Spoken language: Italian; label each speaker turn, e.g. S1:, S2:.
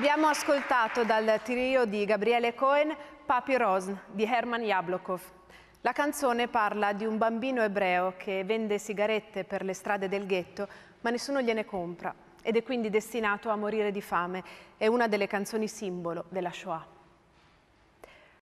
S1: Abbiamo ascoltato dal trio di Gabriele Cohen Papi Rosn di Herman Jablokov. La canzone parla di un bambino ebreo che vende sigarette per le strade del ghetto, ma nessuno gliene compra ed è quindi destinato a morire di fame. È una delle canzoni simbolo della Shoah.